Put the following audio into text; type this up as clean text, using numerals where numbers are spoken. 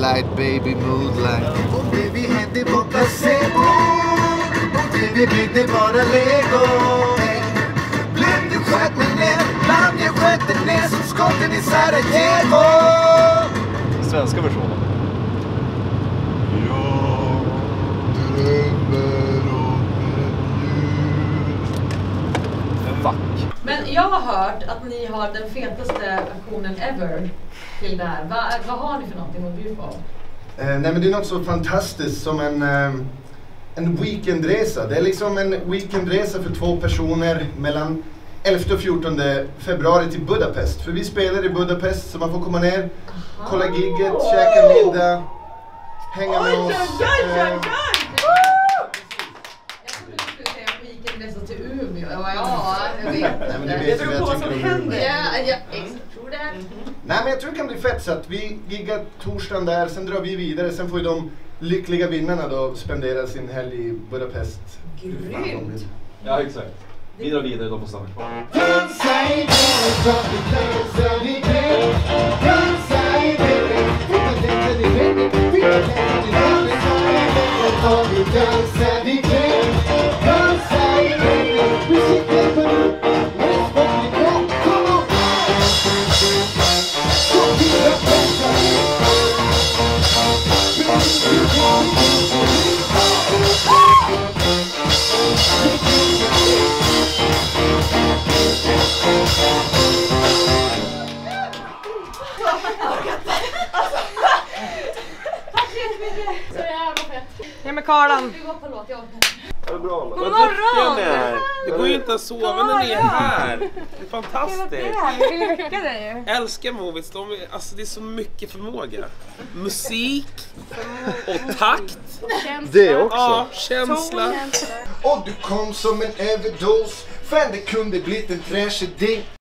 Moonlight, baby, moonlight. Och det vi hände på placebo, och det vi byggde bara lego. Blev du sköt mig ner, land jag sköt dig ner som skotten i Sarajevo. Svenska versionen. Fuck. Men jag har hört att ni har den fetaste aktionen ever till det här. Vad har ni för någonting att bjuda på? Nej, men det är något så fantastiskt som en weekendresa. Det är liksom en weekendresa för 2 personer mellan 11 och 14 februari till Budapest. För vi spelar i Budapest så man får komma ner, kolla gigget, käka middag, hänga med oss. Jag trodde du skulle säga weekendresa till Umeå. Ja, jag vet. Nej, men det vet jag vad jag tycker om Umeå. Ja, jag tror det. Nej, men jag tror det kan bli fett så att vi giggar torsdagen där, sen drar vi vidare, sen får ju de lyckliga vinnarna då spendera sin helg i Budapest. Grymt! Ja, exakt. Vi drar vidare, de får stanna kvar. Ja, men Karlan. Det är bra. God morgon! Det går ju inte att sova när ni är här. Det är fantastiskt. Jag vill väcka dig ju. Älskar Movies. Alltså det är så mycket förmåga. Musik och takt. Det också. Ja, känsla. Och du kom som en överdos. Fan, det kunde blivit en tragedi.